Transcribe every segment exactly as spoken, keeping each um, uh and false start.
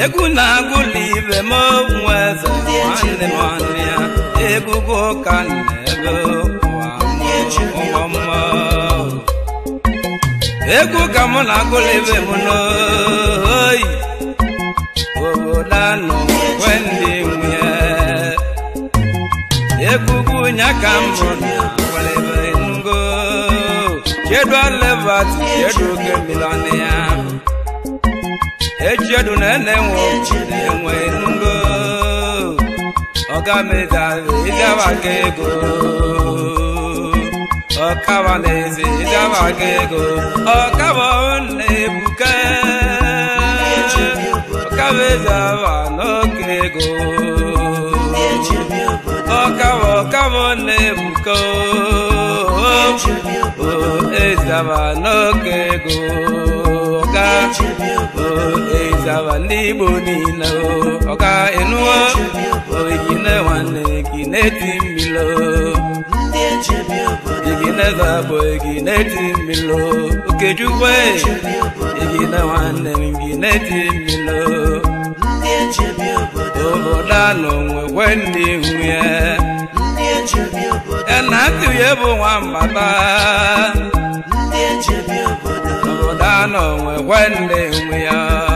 Egu na gulive mo mweze Mwane mwane ya Egu goka nebe Wamo Egu kamo na gulive muno Obodano Wendi mwe Egu gunya kamona Gulive ngo Chedwa levat Chedu kemilane ya Echedu nene wo Enwe nungo Oga meda Ida wakego Oka wanezi Ida wakego Oka wane buke Oka meda wanokego Oka waka wane buko Ida wanokego Oka Ezawa nibo nina Oka enuwa Oigine wane Igine timilo Igine zabo Igine timilo Okejukwe Igine wane Igine timilo Obodano Mwe wendi huye Enatu yebo wambaba Obodano Mwe wendi huye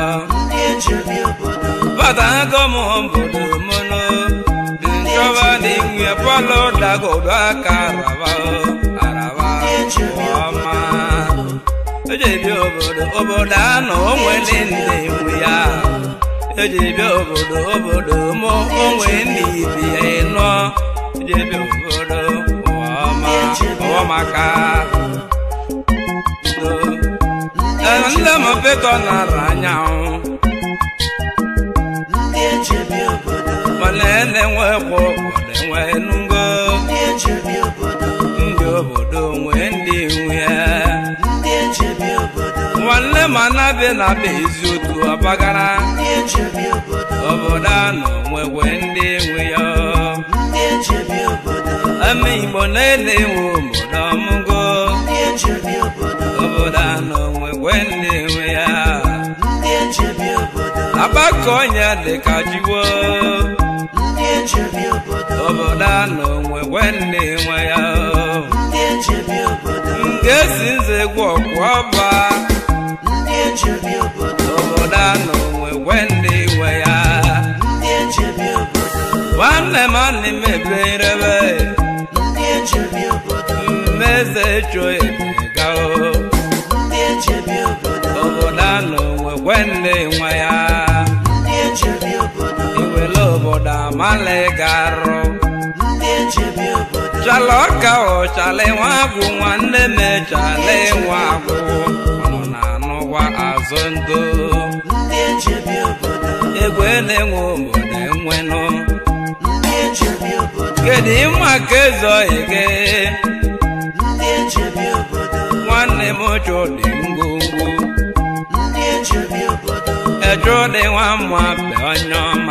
Bata komo mbodo mono Dinjoba dingwe polo dago dwa karava Arava wama Ejebi obodo obodano mwelende mwiya Ejebi obodo obodo mo mwende bieno Ejebi obodo wama wamaka Nle mo peto na ranyao Manene nwepo nwe nungo Ndi obodo nwendi nwe Nwanne manabe na bezi otu abagara Obodo ano nwe wendi nwe yo Ami igbo nene nwe obodo mungo Obodo ano nwe wendi nwe ya Abakonya deka jiwo Obodano nwe wende nwe ya Ngesi nze gwo kwaba Obodano nwe wende nwe ya Wane mani meberebe Meze choe gao Obodano nwe wende nwe ya Iwelo boda malegaro Chaloka o chale wagu Nwanne me chale wagu Ono na anụwa azondo Egwe na-enwe obodo enweno Kedu ịma kezo ege Nwanne m ocho dị ngwungwu Ejo de wa mwa be onyoma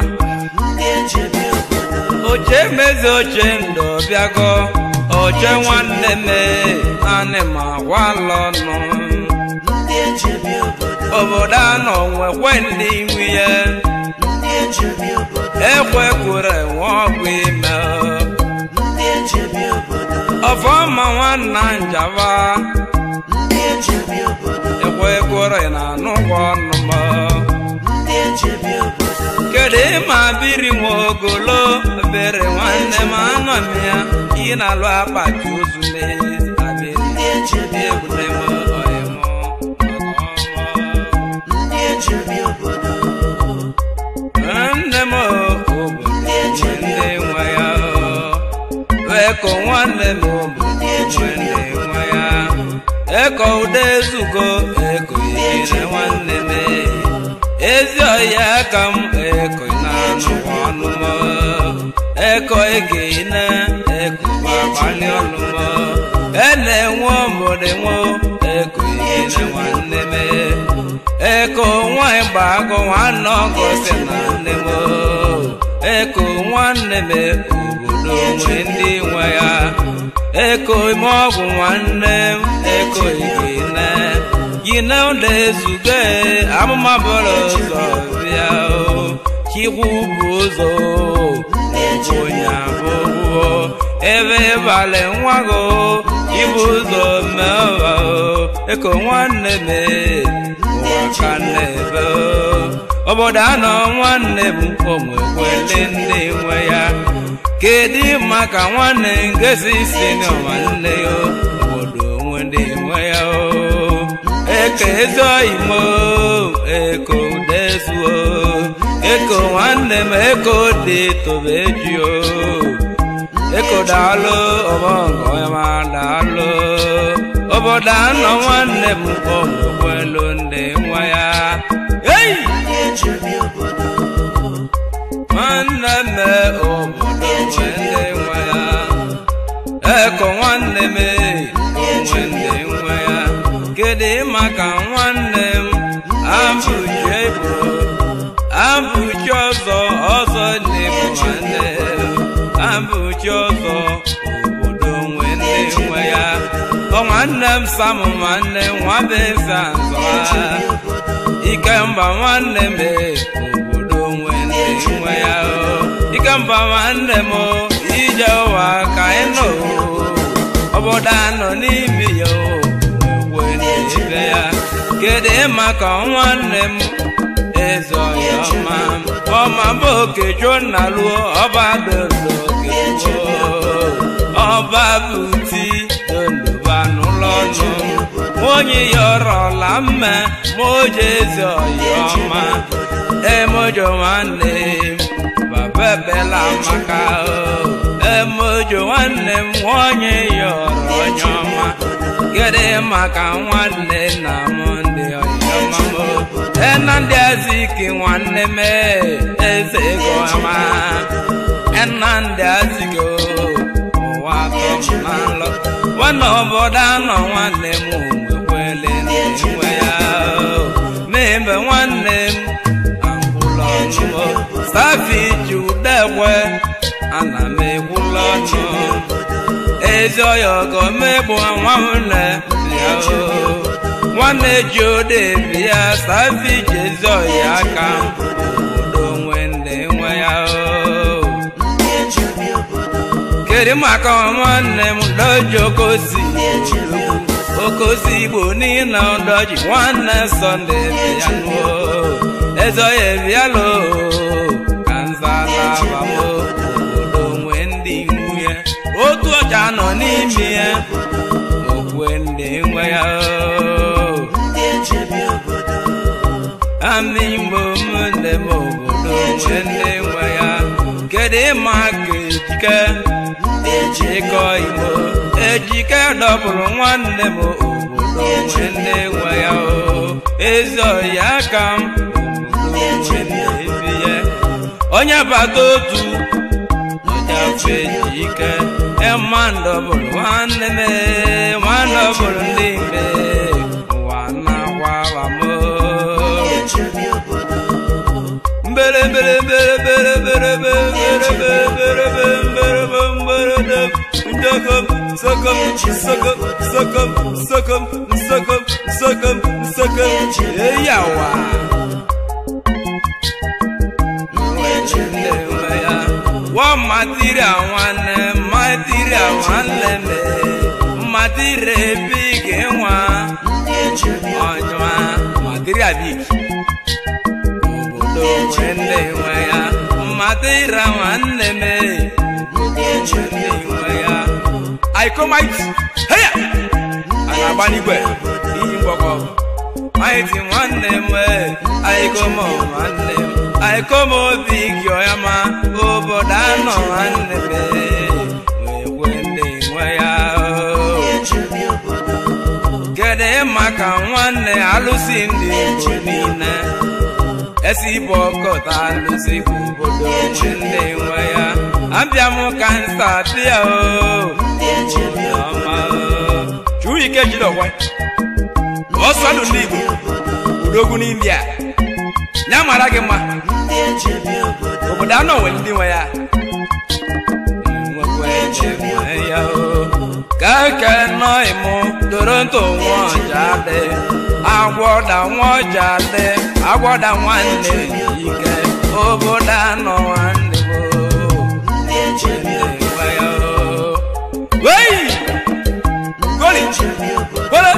Oche meze oche ndo biago Oche nwanne me ane ma walonu Obodo ano nwe wendi nwiye Ekwe kure wogwe ime Ofoma nwanna njava Ekwe kure na nugwo numo Kede ma biri mwogolo Bere wane ma anomia Ina lo apati uzume Abiri Ebune mo oyemo Nne mo obodo Mwende nwaya Eko nwane mo Mwende nwaya Eko udezugo Eko yire nwane me Ezi oya kam eko inanu wanumo Eko ege ina eko babali onumo Ene nwo mode nwo eko ine nwanne me Eko nwa imbago wano gose na nemo Eko nwanne me obodo mwendi nwaya Eko imogu nwanne eko ege ina Yine onde zuge amuma bolo zovia chikwu bụ ụzọ onye abụọ ebe ịbalị nwa gị ibu ụzọ mewa eko nwanne m ụwa ka n'ebe obodo anọ nwanne bụ onwekwele ndị nwe ya kedu maka nwanne ngezi si na nwanne ya obodo onwe ndị nwe ya eke ezo imo eko dezuo eko nwanne m eko dị tobejuo eko daalụ ọbọngọ ya ma daalụ obodo anọ nwanne m onwekwelu ndị nwe ya hey nwanne m obodo nwe ndị nwe ya eko nwanne m onwe ndị nwe ya kedu maka nwanne m abụchi ebo abụchi ọzọ ọzọ na-ebu nwanne abụchi ọzọ obodo nwe ndị nwe ya ọ nwanne m sam nwanne nwabe nza nzọ ikemba nwanne m obodo nwe ndị nwe ya ikemba nwanne m ije ụwa ka ị nọ obodo anọ n'ime ya ibe ya kedu maka nwanne m ezo ya ọma ọma bụ okejo na luo ọba dodo okejo ọba buti dondoba n'ụlọ ọnụ onye yọrọla mme mojo ezo ya ọma emojo nwanne m babebela maka emojo nwanne m onye yọrọ onye ọma kedu maka nwanne nna m ndị ọyọma m ena ndị aziki nwanne m eze ego ọma ena ndị aziki ụwa atọ m na nlọ nwanne obodo anọ nwanne m nwekwele ndị nwe ya mebe nwanne m akwụlọ ọnụ safi judekwe ana m ekwụlọ ọnụ ezi ọya ọgọ megbu nwanne ya nwanne ji ode bịa safi jezi ọya aka obodo nwe ndị nwe ya kedu maka nwanne m doji okosi okosi igbo niile ọdọji nwanne sọnde bịa nuo ezi ọya bịalụ ka nzala bamo obodo nwe ndị nwunye otu ọja nọ n'ime ya okwe ndị nwe ya ami mgbe ụmụnne m obodo nwe ndị nwe ya kedu maka ejike ejikọ igbo ejike dọpụrụ nwanne m obodo nwe ndị nwe ya ezi ọya aka m obodo nwe ndị bi ya onye bata otu ọjafọ ejike emandọ bụrụ nwanne m nwanne bụrụ ndị mbe ụwa na-akwaba m mbere mbere mbere mbere mbere mbere mbere mbere mbere njokom sokom sokom sokom sokom sokom sokom sokom eyawa wa material nwanne material nwanne me material big nwa onwa material big obodo nwanne nwe ya material nwanne me obodo nwanne nwe ya I come out hey ana banigwe iyi mgbọkọ mighty nwanne me I come nwanne I come big yoyama obodo anọ nwanne me wewende nwe ya kede maka nwanne alụsị ndị Igbo niile esi bọkọta alụsị obodo ndị nwe ya abịa m ka nsa bịa o ọma chụrụ ike jiri ọgwa ọsọ ndụ ndị Igbo udogwu n'ime ya nya mara gị mma obodo anọ nwere ndị nwe ya keke nọ ịmụ toronto nwaọjadị agwọda nwaọjadị agwọda nwanne ike obodo anọ nwanne m nwanne nwe ya wei goli goli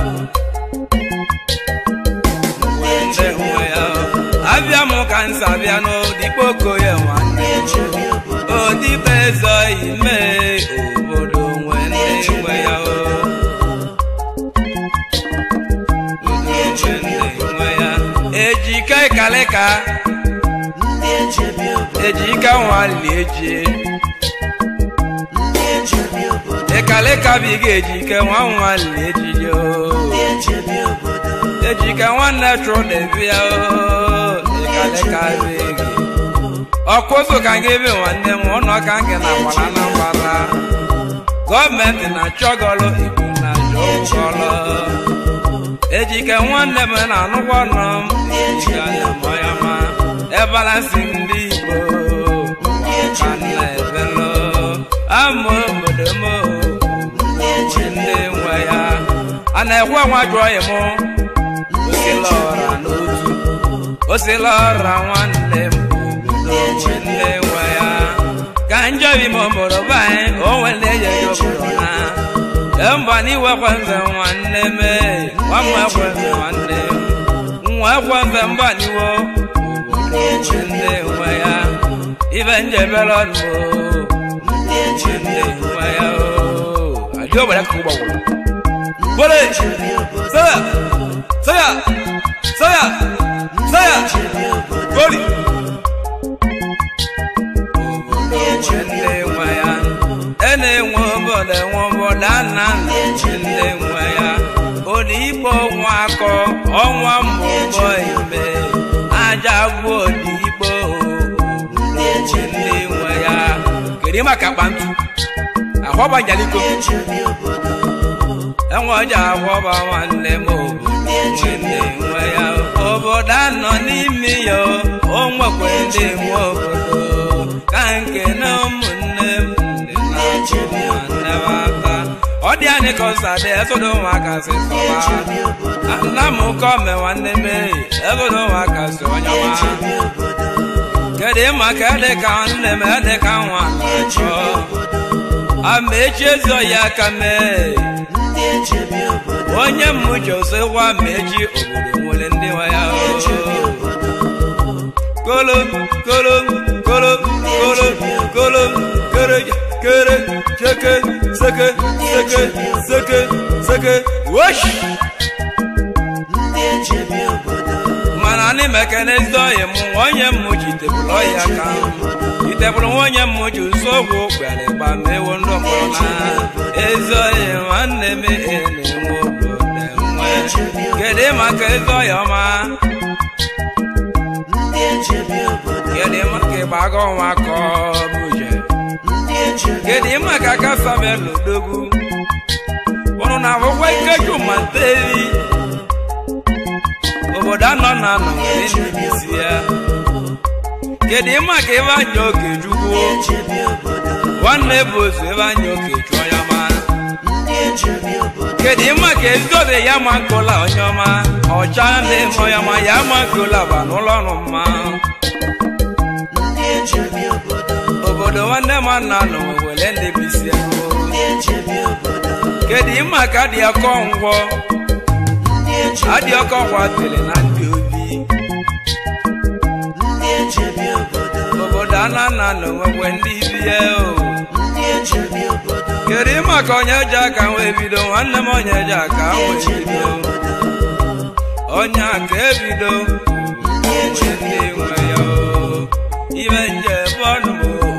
nwanne nwe ya abịa m ka nsa bịa n'odikpo okoye nwanne odibe ezo ime obodo nwanne nwe ya ejike kaleka ejike nwali eji ekaleka biga ejike nwa nwali eji yo ejike nwanne trodebia ekaleka biga ọkụzụ ka gị ebe nwanne m ọnụ ka nke na gbara na mgbara gọọmenti na-achọgọlụ igbo na-achọgọlụ ejike nwanne m na-anụkwa ọnụ m ejike na-amaya ma ebalansi ndị igbo ka na-ebelụ ama obodo m ndị nwe ya a na-ekwe nwa jụọ ya mụ osila ọra n'otu osila ọra nwanne m obodo nne nwe ya ka njebi m obodo banyị o nwere eje obodo na mba n'iwekwe nze nwanne m nwa m ekwenze nwanne nwa ekwenze mba n'iwo nne nwe ya ibe njebere ọnụ nne nwe ya adị ogbere ka ụgbọgwụrụ bole saya saya saya saya goli nne nwe ya ene nwe obodo nwe obodo ana nne nwe ya odigbo nwa akọ ọnwa mmụọ ime aja gbuo odigbo nne nwe ya kedu maka kpantu ahọba nyaliko enwe ọja ahọba nwanne m nne nwe ya obodo anọ n'ime ya o nwekwe ndị nwe obodo ka nke na ụmụnne m ọ dị anyị ka ọsa dị ezodo ụmụaka si sọba nna m ụkọ me nwanne m ezodo ụmụaka si onye ọma kedu ịma ka ede ka nne m ede ka nwa na-achọ ama echi ezo ya aka mee onye mmụchi osekwa ma echi obodo nwere ndị nwe ya kolo kolo kolo kolo kolo kere kere cheke seke seke seke seke wosh mana ni mekene zoye mu onye mmuchi tebụl ọya ka itebụl onye mmuchi nsogbu gbere gba mewo ndo mụrụ na ezoye nwanne m na-enwe obodo nwe kedu maka ezoye ọma kedu maka ịgbago nwa ka ọ bụje kedu maka kasabel odogwu ọnụ na akwụkwọ ikeju ma ntevi obodo anọ na anọ n'isi ya kedu maka ebe anya okechukwu nwanne bụ ozu ebe anya okechu onye ọma kedu maka ezobe ya ma nkola onye ọma ọcha na-eme onye ọma ya ma nkola ba n'ụlọ ọrụ mma obodo nwanne m nna nọ wele ndị bisi ego kedu maka dị ọkọ ngwọ adị ọkọ ngwa tere na ndị obi obodo anana nọ nwekwe ndị bie o kedu maka onye ji aka wee bido nwanne m onye ji aka wee bido onye aka ebido ndị nwe ya ibe nje bọnụ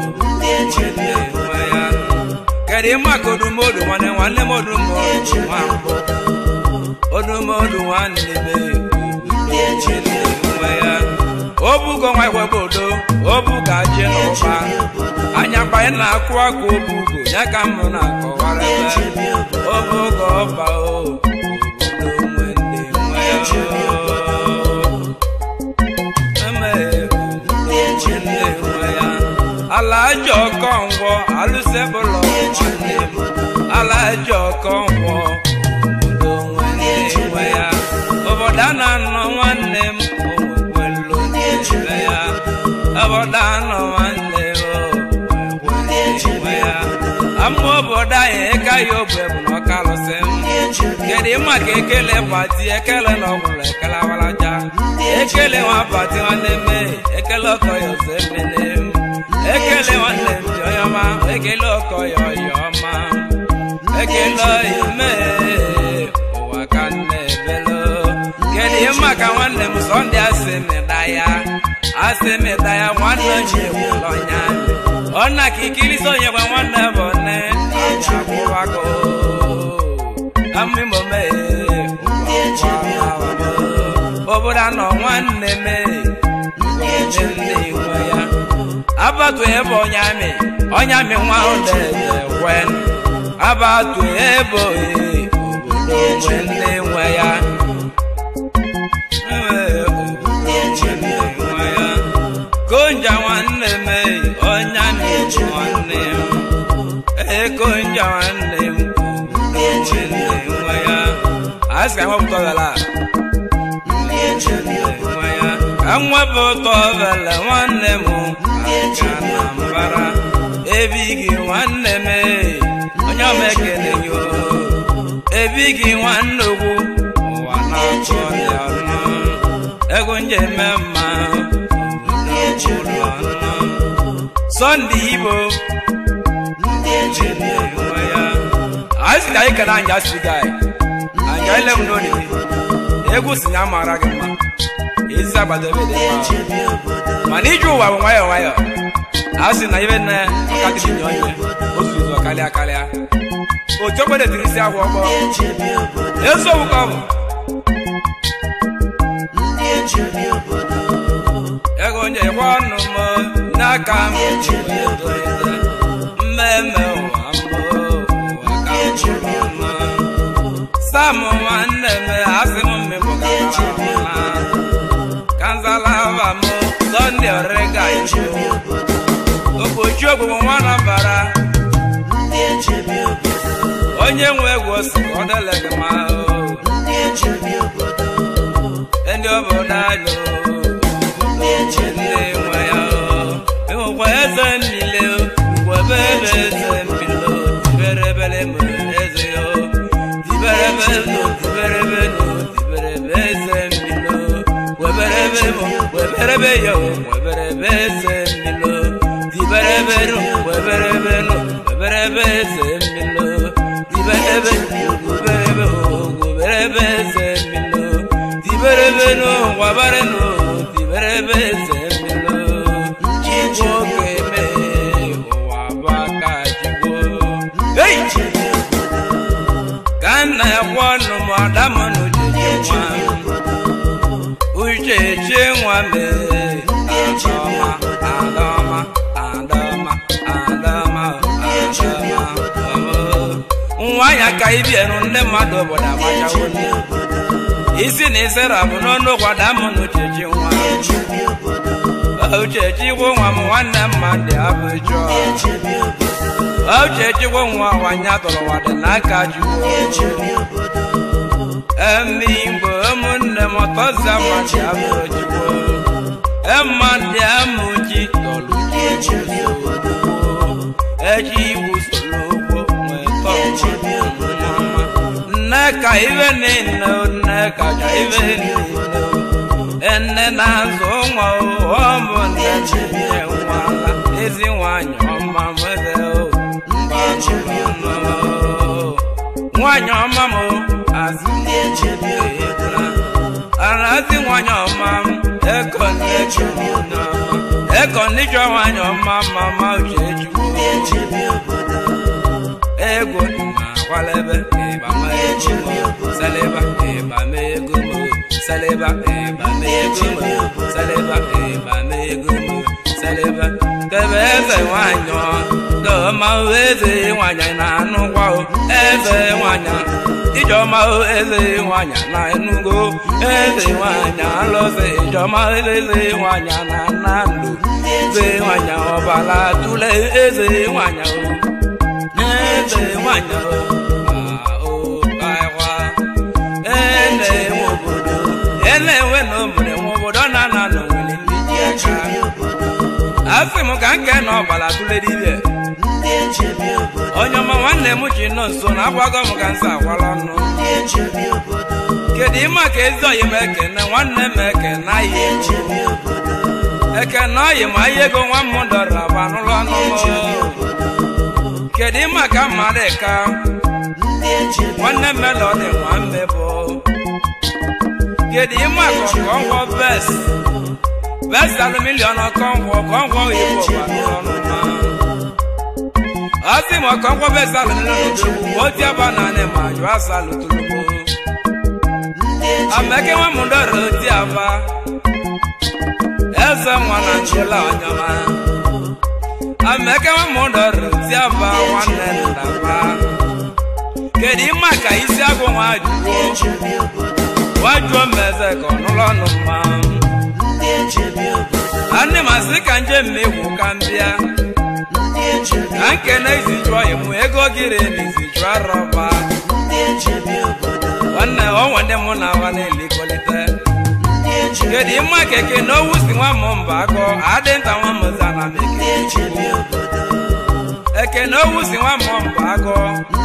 kedu maka odumodu nwanne nwanne m odumodu nwa mbụ odumodu nwanne be nwe ya obugo nwa iwebodo obuga ji n'ụba anya kpanye na-akụ aka obugo ya ka m na-akọwara ebe obugo ọba o obodo nwe ndị nwe ya alajo kongwo alusebolo nwanne m alajo kongwo obodo nwanne nwe ya obodo na nọ nwanne m onwekwelu n'ebe ya obodo anọ nwanne amụ obodo anyị ka ya obu bụ na ọka alụsị kedu maka ekele pati ekele na ọgwụrụ ekele awalaja ekele nwa pati nwanne me ekele ọkọ ya ọzọ emene ekele nwanne m dị ọma ekele ọkọ ya ọyọma ekele ime ụwa ka nne ebelo kedu maka nwanne m Sọnde asị meda ya asị meda ya nwanne onye ekwula ọnya ọ na ka ikiri sonye gwa nwanne bụ nne akwụwago amịmome obodo anọ nwanne me nne nwe ya abatu ebe ọnyamị ọnyamị nwa ụlọ ekwen abatu ebe obodo nwe nne nwe ya konja nwanne me ọnyamị nwanne ekonja nwanne m nne nwe ya asị ka nwepụta ọbala nwe ya ka nwepụta ọbala nwanne m aka na mbara ebighị nwanne m onye ọma ekele yo ebighị nwanne ogwu ụwa na-atụ ọnụ ọnụ ego nje eme mma Sọnde Igbo asị ka anyị kere anya si gị anya ile m n'oli egwu si na mara gị mma ezi agbadebe dị mma mana ije ụwa bụ nwayọọ nwayọọ a sị na ibe nne ọkadịbinye onye ozu ụzọ karịa karịa otu ogbede tiri isi agwa ọgbọ eziokwu ka ọ bụ ego onye gwa ọnụ m n'aka m mmemme ụwa mbụ Sam nwanne m asị m mmemme kanzalava m Sọnde ọrịga ụbọchị ogbugbo nwa na mbara onye nwe egwu si ka ọ dele gị ma ndị obodo anyị nne nwe ya ịhụkwa eze niile gwebe ebe eze mbilo tiberebele m eze yo tiberebelo tiberebelo tiberebe eze mbilo weberebe m weberebe yo weberebe eze mbilo tiberebelo weberebelo weberebe eze mbilo tiberebe weberebe weberebe eze mbilo tiberebelo wabareno tiberebe eze mbilo chigwo keme ụwa baka chigwo hey kana yakwa no madama no jeje nwa uche che nwa me adama adama adama adama adama nwa ya ka ibienu nne mmadụ obodo amachawo isi na isere abụ n'ọnụ gwada m n'uchechi nwa uchechi gwo nwa m nwanne mmadụ abụ chọọ uchechi gwo nwa nwanya tọrọ wadị n'aka jụọ emi igbo ụmụnne m ọtọzia mmadụ abụrụ jigbo mmadụ amụji tọrụ eji igbu soro ugbo nwee tọọ nne ka ibe niile nne ka ja ibe niile enne na-azụ nwa ọmụ nne chinye nwala ezi nwanyị ọma mwede nwanyị ọma m azụ arazi nwanyị ọma m eko nnecho eko nnecho nwanyị ọma mama uche ejigbo ego kwalebe eba ma ego saleba eba ma ego saleba eba ma ego saleba eba ma ego saleba kebe eze nwanyị do ma eze nwanyị na anụgwa eze nwanyị ijoma eze nwanyị na enugo eze nwanyị alọze ijoma eze nwanyị na nando eze nwanyị ọbala tule eze nwanyị eze nwanyị o kaiwa ene obodo ene we no mure obodo na na no nwere ndị ji aka asị m ka nke na ọbala tụle dibịa onye ọma nwanne m ji nọ nso na agwago m ka nsọ akwala ọnụ kedu ịma ka ezi oyi m ekene nwanne m ekene anyị ekene oyi ma ihe ego nwa m dọrọ agba n'ụlọ ọnụ kedu ịma ka mmadụ ka nwanne m melodi nwa mmebụ kedu ịma ka ọkọngwọ bes bes alumilion ọkọngwọ ọkọngwọ igbo ọnụ asị m ọkọngwọ bes alumilion oti aba na anị ma jụ asa lụtụrụgbo ameke nwa m dọrọ oti aba eze nwa na njela ọnyama ameke nwa m dọrọ oti aba nwanne ndaba kedu ịma ka isi agwụ nwa jụọ wajuo mmeze ka ọnụlọ ọnụ mma anị masị ka njem megwu ka mbịa ka nkene izi jụọ ịmụ ego gịrị na izi jụọ rọba nwanne onwe ndị mụ na awa na-elikolite kedu ịma keke na owu si nwa m mba agọ adị nta nwa mụza na meke eke na owu si nwa m mba agọ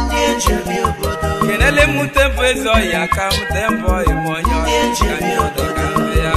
kenele m tempo ezi oyi aka m tempo ime onye ọdị ka ndị ya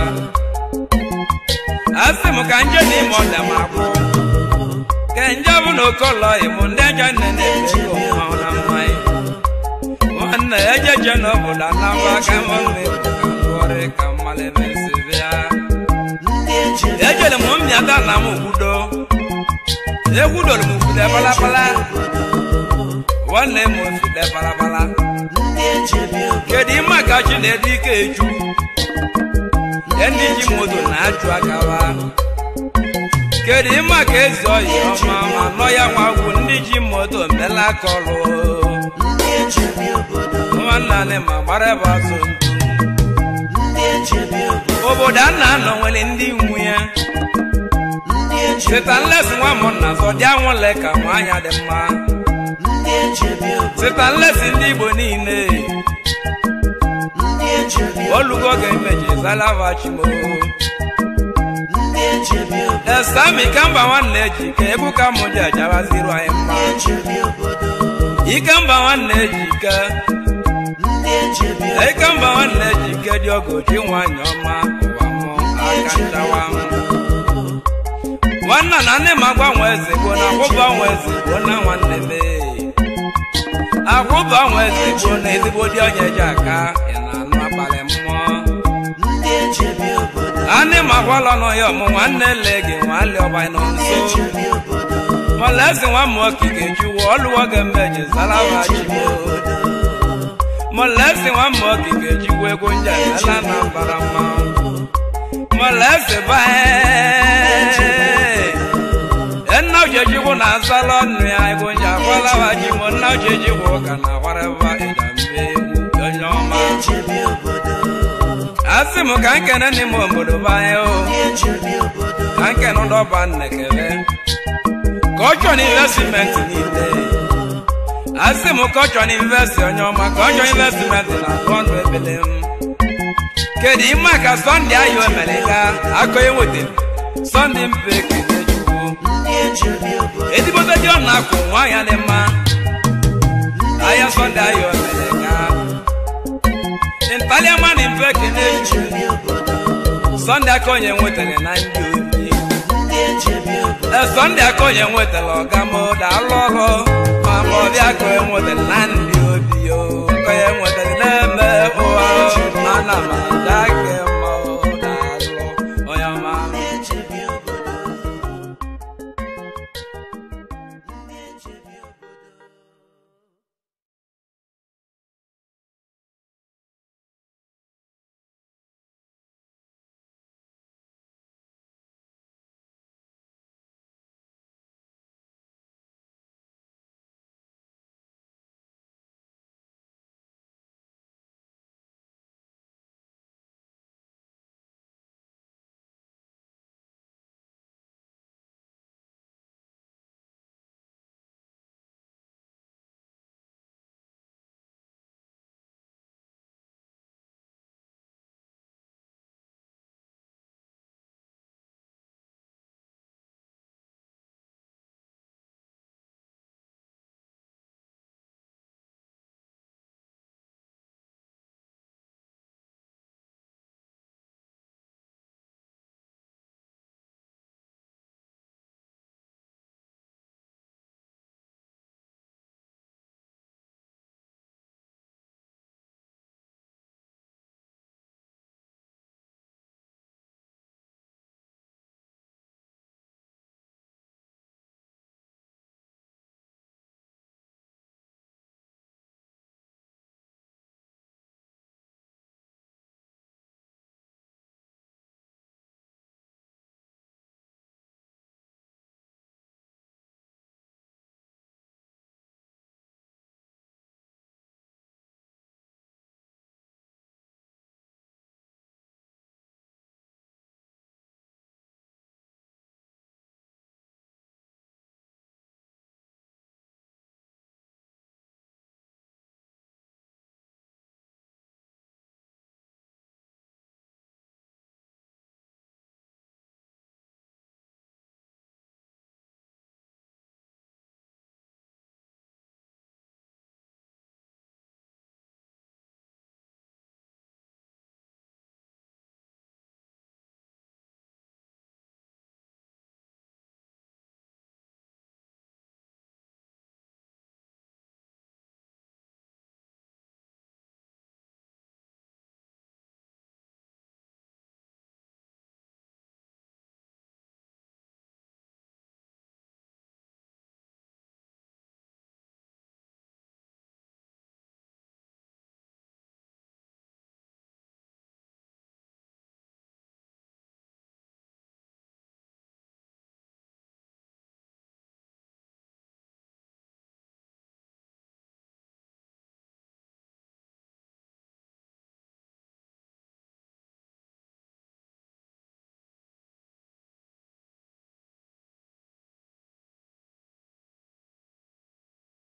asị m ka nje na ime ọdị m akwụ ke nje bụ na okolo ịmụ ndị nje nne na-eme ego mmanwụ na mmanya nwanne ejeje n'obodo anamba ka m mmegbu ka ndụọrị ka mmalị mesi bịa ejele m mmịata na m kwudo ekwudoro m kwude balabala nwanne m ofude balabala kedu ịma ka chi na-edu ike eju ndị ji moto na-ajụ akawa kedu ịma ka ezi oyi ọma ma nọ ya nwagwu ndị ji moto mela kọlụ nwanne anyị ma gbara ebe azụ obodo a na-anọ nwere ndị nwu ya sita nlesi nwa m nna zọ dị anwụle ka nwaanya dị mma sita nlesi ndị Igbo niile olugo ga-emeji zalavachimo esami kamba nwanne eji ka egwu ka mụ ji ajawaziru anyị mma ikemba nwanne eji ike ikemba nwanne eji ike dị ogochi nwanyị ọma ụwa mụ aka nchawa nwanna na nne m agbanwe eze gboo na akwụba nwe eze gboo na nwanne m akwụba nwe eze gboo na ezigbo dị onye ji aka ị na-anụ abalị mmụọ anị m agwala nọ ya ọmụ nwanne le gị nwanne ọba nọ nso mọlesi nwa m okike juwo ọlụwo ga-emeji zalawachimo mọlesi nwa m okike jiwo ego nje ela na mbara mmanwụ mọlesi bae nna ojejigwo na azala ọnụ ya ego nje akwalawachimo nna ojejigwo ka na agwaraba ịdambe egwu onye ọma asị m ka nkene n'ime obodo banye o ka nkene ụdọba nnekere Culture investment niile asị m culture invest onye ọma culture investment na ọnụ ebele m kedu ịma ka Sunday ayo emere ka akọ enweta Sunday mpe kene chukwu ezigbote dị ọ na-akwụ nwaanyị dị mma ahịa Sunday ayo emere ka ntaliaman mpe kene chukwu Sunday aka onye nwetara na ndị obi Sunday aka onye nwetara ọgamoda alụ ọrụ ma ma ọbịa aka onye nwetara na ndị obi o aka onye nwetara na-eme ụwa ana m adake